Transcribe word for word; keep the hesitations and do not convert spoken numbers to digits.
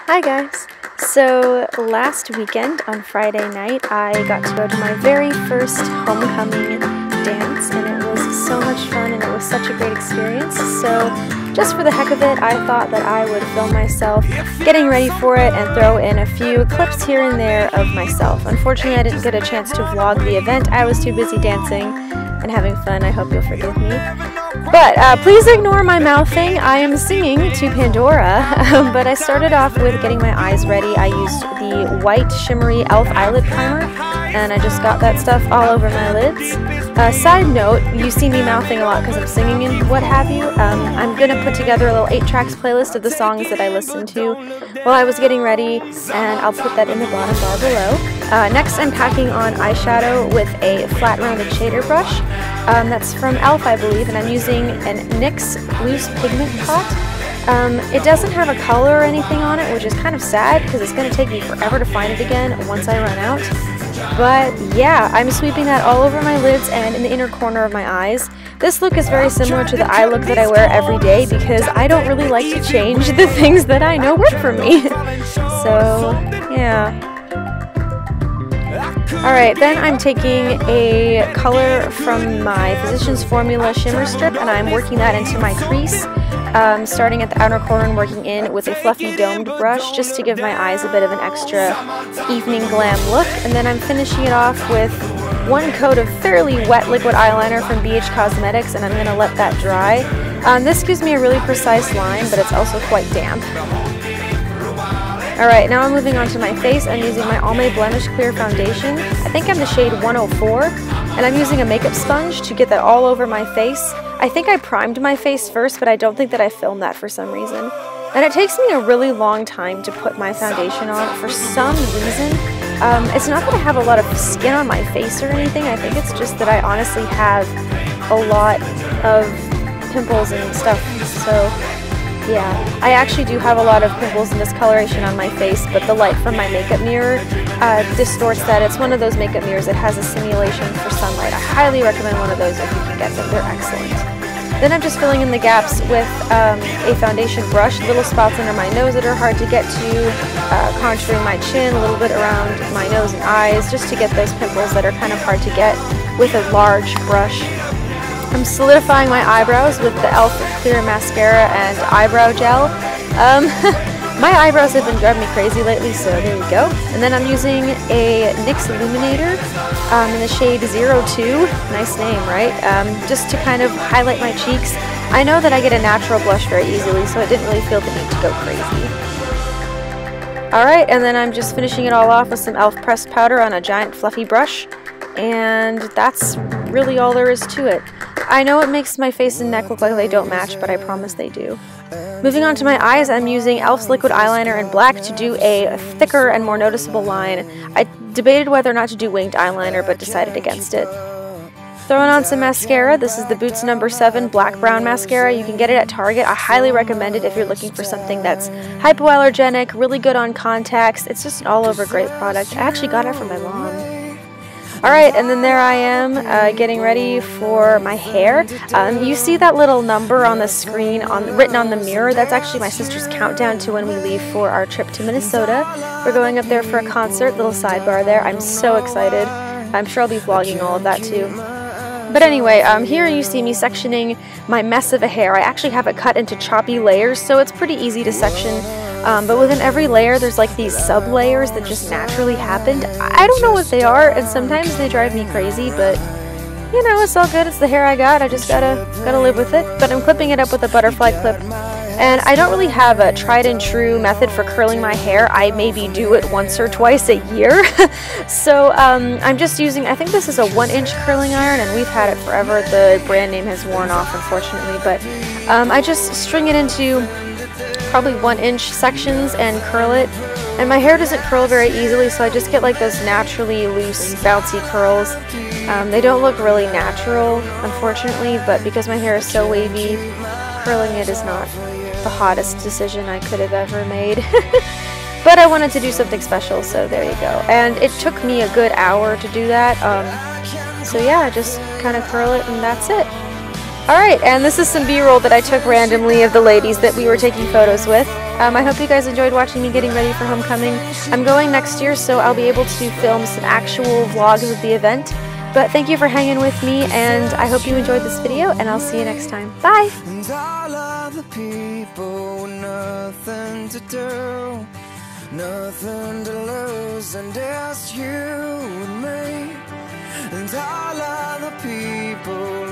Hi guys! So last weekend on Friday night I got to go to my very first homecoming dance, and it was so much fun and it was such a great experience. So just for the heck of it, I thought that I would film myself getting ready for it and throw in a few clips here and there of myself. Unfortunately, I didn't get a chance to vlog the event. I was too busy dancing and having fun. I hope you'll forgive me. But uh, please ignore my mouthing. I am singing to Pandora, but I started off with getting my eyes ready. I used the white shimmery e l f eyelid primer, and I just got that stuff all over my lids. Uh, side note, you see me mouthing a lot because I'm singing and what have you. Um, I'm going to put together a little eight tracks playlist of the songs that I listened to while I was getting ready, and I'll put that in the bottom bar below. Uh, next, I'm packing on eyeshadow with a flat rounded shader brush. Um, that's from e l f, I believe, and I'm using an N Y X Loose Pigment Pot. Um, it doesn't have a color or anything on it, which is kind of sad because it's going to take me forever to find it again once I run out. But yeah, I'm sweeping that all over my lids and in the inner corner of my eyes. This look is very similar to the eye look that I wear every day because I don't really like to change the things that I know work for me. So yeah. Alright, then I'm taking a color from my Physicians Formula Shimmer Strip and I'm working that into my crease, um, starting at the outer corner and working in with a fluffy domed brush just to give my eyes a bit of an extra evening glam look. And then I'm finishing it off with one coat of fairly wet liquid eyeliner from B H Cosmetics, and I'm going to let that dry. Um, this gives me a really precise line, but it's also quite damp. Alright, now I'm moving on to my face. I'm using my Almay Blemish Clear Foundation. I think I'm the shade one oh four, and I'm using a makeup sponge to get that all over my face. I think I primed my face first, but I don't think that I filmed that for some reason. And it takes me a really long time to put my foundation on for some reason. Um, it's not that I have a lot of skin on my face or anything. I think it's just that I honestly have a lot of pimples and stuff, so yeah, I actually do have a lot of pimples and discoloration on my face, but the light from my makeup mirror uh, distorts that. It's one of those makeup mirrors that has a simulation for sunlight. I highly recommend one of those if you can get them. They're excellent. Then I'm just filling in the gaps with um, a foundation brush, little spots under my nose that are hard to get to, uh, contouring my chin, a little bit around my nose and eyes, just to get those pimples that are kind of hard to get with a large brush. I'm solidifying my eyebrows with the e l f Clear Mascara and Eyebrow Gel. Um, my eyebrows have been driving me crazy lately, so there you go. And then I'm using a N Y X Illuminator um, in the shade zero two. Nice name, right? Um, just to kind of highlight my cheeks. I know that I get a natural blush very easily, so I didn't really feel the need to go crazy. Alright, and then I'm just finishing it all off with some e l f pressed powder on a giant fluffy brush. And that's really all there is to it. I know it makes my face and neck look like they don't match, but I promise they do. Moving on to my eyes, I'm using e l f's liquid eyeliner in black to do a thicker and more noticeable line. I debated whether or not to do winged eyeliner, but decided against it. Throwing on some mascara. This is the Boots number seven Black Brown Mascara. You can get it at Target. I highly recommend it if you're looking for something that's hypoallergenic, really good on contacts. It's just an all-over great product. I actually got it from my mom. Alright, and then there I am uh, getting ready for my hair. Um, you see that little number on the screen on written on the mirror? That's actually my sister's countdown to when we leave for our trip to Minnesota. We're going up there for a concert, little sidebar there. I'm so excited. I'm sure I'll be vlogging all of that too. But anyway, um, here you see me sectioning my mess of a hair. I actually have it cut into choppy layers, so it's pretty easy to section. Um, but within every layer, there's like these sub-layers that just naturally happened. I don't know what they are, and sometimes they drive me crazy, but you know, it's all good. It's the hair I got. I just gotta gotta live with it. But I'm clipping it up with a butterfly clip. And I don't really have a tried and true method for curling my hair. I maybe do it once or twice a year. So um, I'm just using, I think this is a one inch curling iron, and we've had it forever. The brand name has worn off, unfortunately. But um, I just string it into probably one inch sections and curl it. And my hair doesn't curl very easily, so I just get like those naturally loose, bouncy curls. Um, they don't look really natural, unfortunately, but because my hair is so wavy, curling it is not the hottest decision I could have ever made. But I wanted to do something special, so there you go. And it took me a good hour to do that. Um, so yeah, just kind of curl it and that's it. Alright, and this is some B-roll that I took randomly of the ladies that we were taking photos with. Um, I hope you guys enjoyed watching me getting ready for homecoming. I'm going next year, so I'll be able to film some actual vlogs of the event. But thank you for hanging with me, and I hope you enjoyed this video, and I'll see you next time. Bye! And all of the people with nothing to do, nothing to lose, and it's you and me. And all of the people